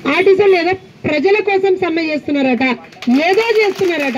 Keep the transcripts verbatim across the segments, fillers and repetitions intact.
ఆర్టిస్టులు ఏదో ప్రజల కోసం సమ్మె చేస్తున్నారట, ఏదో చేస్తున్నారట.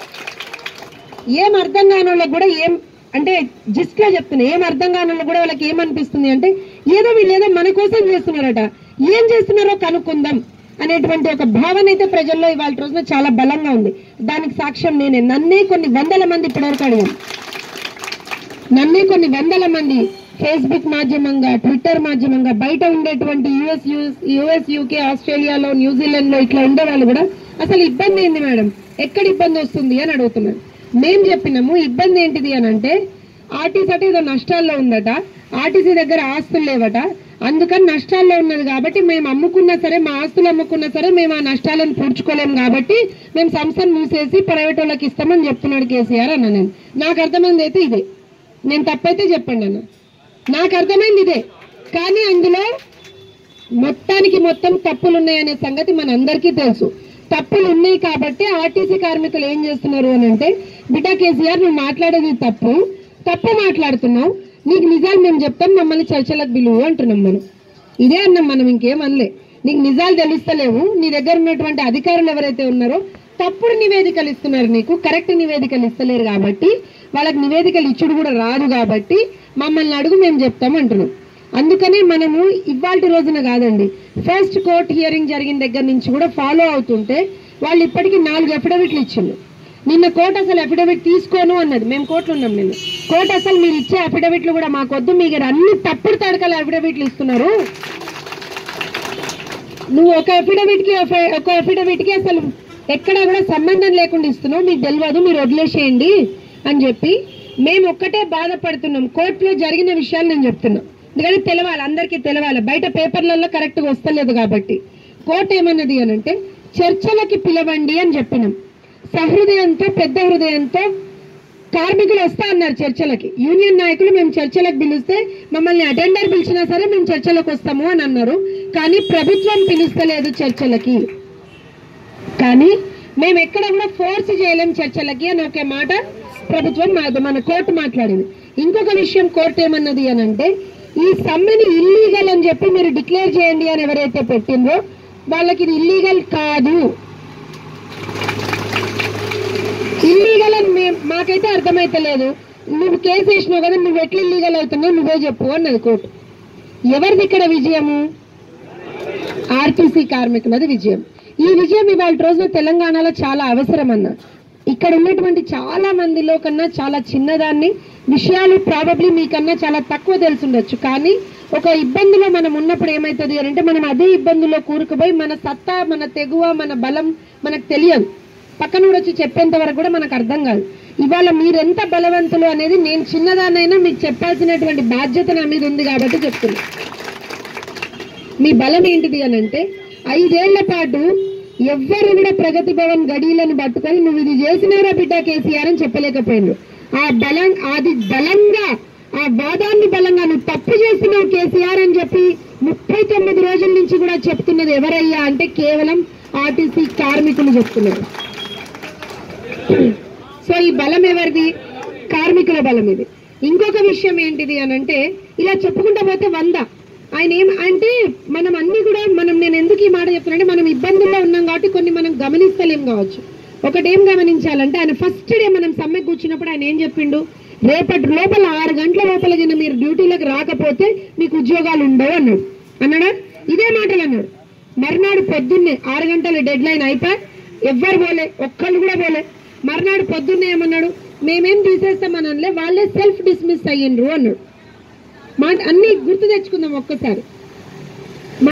ఏం అర్థం కాని వాళ్ళకి కూడా ఏం అంటే జస్ట్ గా చెప్తున్నా, ఏం అర్థం కాని వాళ్ళకి కూడా వాళ్ళకి ఏమనిపిస్తుంది అంటే ఏదో వీళ్ళు ఏదో మన కోసం చేస్తున్నారట, ఏం చేస్తున్నారో కనుక్కుందాం అనేటువంటి ఒక భావన అయితే ప్రజల్లో ఇవాళ రోజున చాలా బలంగా ఉంది. దానికి సాక్ష్యం నేనే. నన్నే కొన్ని వందల మంది ఇప్పటివరకు అడిగాను. నన్నే కొన్ని వందల మంది ఫేస్బుక్ మాధ్యమంగా, ట్విట్టర్ మాధ్యమంగా, బయట ఉండేటువంటి యుఎస్ యుఎస్ యూకే, ఆస్ట్రేలియాలో, న్యూజిలాండ్ లో ఇట్లా ఉండే వాళ్ళు కూడా అసలు ఇబ్బంది ఏంది మేడం, ఎక్కడ ఇబ్బంది వస్తుంది అని అడుగుతున్నారు. మేం చెప్పినాము ఇబ్బంది ఏంటిది అని అంటే ఆర్టీసీ అంటే ఏదో నష్టాల్లో ఉందట, ఆర్టీసీ దగ్గర ఆస్తులు లేవట, అందుకని నష్టాల్లో ఉన్నది కాబట్టి మేము అమ్ముకున్నా సరే, మా ఆస్తులు అమ్ముకున్నా సరే మేము ఆ నష్టాలను పూడ్చుకోలేము కాబట్టి మేము సంస్థను మూసేసి ప్రైవేట్ వాళ్ళకి ఇస్తామని చెప్తున్నాడు కేసీఆర్ అన్న. నేను నాకు అర్థమైంది అయితే ఇదే, నేను తప్పైతే చెప్పండి అన్న, నాకు అర్థమైంది ఇదే. కానీ అందులో మొత్తానికి మొత్తం తప్పులు ఉన్నాయనే సంగతి మన అందరికీ తెలుసు. తప్పులు ఉన్నాయి కాబట్టి ఆర్టీసీ కార్మికులు ఏం చేస్తున్నారు అని అంటే, బిడ్డ కేసీఆర్ నువ్వు మాట్లాడేది తప్పు, తప్పు మాట్లాడుతున్నావు, నీకు నిజాలు మేము చెప్తాం, మమ్మల్ని చర్చలకు పిలువు అంటున్నాం. మనం ఇదే అన్నాం, మనం ఇంకేం అనలే. నీకు నిజాలు తెలుస్తలేవు, నీ దగ్గర ఉన్నటువంటి అధికారులు ఎవరైతే ఉన్నారో తప్పుడు నివేదికలు ఇస్తున్నారు, నీకు కరెక్ట్ నివేదికలు ఇస్తలేరు కాబట్టి, వాళ్ళకి నివేదికలు ఇచ్చుడు కూడా రాదు కాబట్టి మమ్మల్ని అడుగు, మేము చెప్తాం అంటున్నాం. అందుకనే మనము ఇవాల్టి రోజున కాదండి, ఫస్ట్ కోర్ట్ హియరింగ్ జరిగిన దగ్గర నుంచి కూడా ఫాలో అవుతుంటే వాళ్ళు ఇప్పటికీ నాలుగు అఫిడవిట్లు ఇచ్చిండ్రు. నిన్న కోర్టు అసలు అఫిడవిట్ తీసుకోను అన్నది, మేము కోర్టులో ఉన్నాం నిన్న. కోర్టు అసలు మీరు ఇచ్చే అఫిడవిట్లు కూడా మాకొద్దు, మీకు అన్ని తప్పుడు తడకల అఫిడవిట్లు ఇస్తున్నారు, నువ్వు ఒక అఫిడవిట్ కి ఒక అఫిడవిట్ కి అసలు ఎక్కడా కూడా సంబంధం లేకుండా ఇస్తున్నావు, మీకు తెలియదు, మీరు వదిలేసేయండి అని చెప్పి మేము ఒక్కటే బాధపడుతున్నాం. కోర్టులో జరిగిన విషయాలు నేను చెప్తున్నా, ఎందుకంటే తెలవాలి, అందరికీ తెలవాలి, బయట పేపర్లలో కరెక్ట్ గా వస్తలేదు కాబట్టి. కోర్టు ఏమన్నది అని అంటే చర్చలకి పిలవండి అని చెప్పినాం. సహృదయంతో, పెద్ద హృదయంతో కార్మికులు వస్తా అన్నారు చర్చలకి. యూనియన్ నాయకులు మేము చర్చలకు పిలిస్తే మమ్మల్ని అటెండర్ పిలిచినా సరే మేము చర్చలకు వస్తాము అని అన్నారు. కానీ ప్రభుత్వం పిలుస్తలేదు చర్చలకి, కానీ మేము ఎక్కడ కూడా ఫోర్స్ చేయలేం చర్చలకి అని ఒకే మాట ప్రభుత్వం మన కోర్టు మాట్లాడింది. ఇంకొక విషయం కోర్టు ఏమన్నది అని అంటే, ఈ సమ్మెని ఇల్లీగల్ అని చెప్పి మీరు డిక్లేర్ చేయండి అని ఎవరైతే పెట్టిందో వాళ్ళకి ఇది ఇల్లీగల్ కాదు. ఇల్లీగల్ అని మాకైతే అర్థమైతలేదు, నువ్వు కేసు వేసినావు కదా, నువ్వు ఎట్లా ఇల్లీగల్ అవుతున్నావు నువ్వే చెప్పు అన్నది కోర్టు. ఎవరిది ఇక్కడ విజయము? ఆర్టీసీ కార్మికులది విజయం. ఈ విజయం ఇవాళ రోజున తెలంగాణలో చాలా అవసరం అన్న. ఇక్కడ ఉన్నటువంటి చాలా మందిలో కన్నా చాలా చిన్నదాన్ని విషయాలు ప్రాబబ్లీ మీకన్నా చాలా తక్కువ తెలుసుండొచ్చు, కానీ ఒక ఇబ్బందిలో మనం ఉన్నప్పుడు ఏమవుతుంది అని అంటే మనం అదే ఇబ్బందిలో కూరుకుపోయి మన సత్తా, మన తెగువ, మన బలం మనకు తెలియదు. పక్కన కూడా వచ్చి చెప్పేంత వరకు కూడా మనకు అర్థం కాదు. ఇవాళ మీరెంత బలవంతులు అనేది నేను చిన్నదాన్నైనా మీకు చెప్పాల్సినటువంటి బాధ్యత నా మీద ఉంది కాబట్టి చెప్తున్నా. మీ బలం ఏంటిది అని అంటే, ఐదేళ్ల పాటు ఎవ్వరు కూడా ప్రగతి భవన్ గడీలను పట్టుకొని నువ్వు ఇది చేసినారా బిడ్డ కేసీఆర్ అని చెప్పలేకపోయిండ్రు. ఆ బలం, అది బలంగా, ఆ వాదాన్ని బలంగా నువ్వు తప్పు చేస్తున్నావు కేసీఆర్ అని చెప్పి ముప్పై తొమ్మిది రోజుల నుంచి కూడా చెప్తున్నది ఎవరయ్యా అంటే కేవలం ఆర్టీసీ కార్మికులు చెప్తున్నారు. సో ఈ బలం ఎవరిది? కార్మికుల బలం ఇది. ఇంకొక విషయం ఏంటిది అని అంటే, ఇలా చెప్పుకుంటా పోతే వంద. ఆయన ఏం అంటే మనం అన్ని కూడా మనం, నేను ఎందుకు ఈ మాట చెప్తున్నానంటే మనం ఇబ్బందుల్లో ఉన్నాం కాబట్టి కొన్ని మనం గమనిస్తలేం కావచ్చు. ఒకటి ఏం గమనించాలంటే, ఆయన ఫస్ట్ డే మనం సమ్మె కూర్చున్నప్పుడు ఆయన ఏం చెప్పిండు, రేపటి లోపల ఆరు గంటల లోపల కింద మీరు డ్యూటీలకు రాకపోతే మీకు ఉద్యోగాలు ఉండవు అన్నాడు. అన్నాడా? ఇదే మాటలు అన్నాడు. మర్నాడు పొద్దున్నే ఆరు గంటల డెడ్ లైన్ అయిపోయి ఎవ్వరు పోలే, ఒక్కళ్ళు కూడా పోలే. మర్నాడు పొద్దున్నే ఏమన్నాడు, మేమేం తీసేస్తామనలే, వాళ్ళే సెల్ఫ్ డిస్మిస్ అయ్యిండ్రు అన్నాడు. మాట అన్ని గుర్తు తెచ్చుకుందాం ఒక్కసారి.